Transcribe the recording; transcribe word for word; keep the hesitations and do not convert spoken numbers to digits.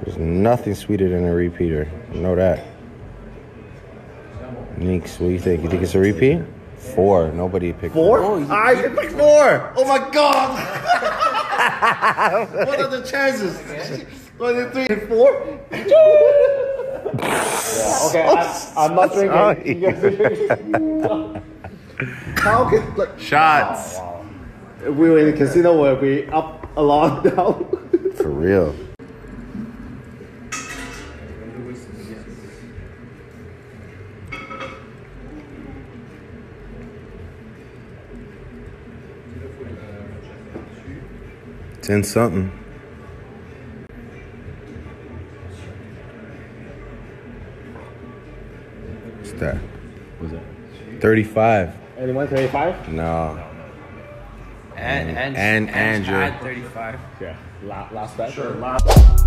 There's nothing sweeter than a repeater. Know that. Neeks, what do you think? You think it's a repeat? Four. Nobody picked four. Four? Four? I picked four. Oh my god. What are the chances? twenty-three and four? Yeah, okay, I, I'm not drinking. How can like shots? Wow, wow. We were in the casino where we up a lot now. For real. Ten something. What's that? What's that? Thirty-five. Anyone thirty-five? No. And and and and, and and thirty-five. Yeah. La last bet. Sure. Last.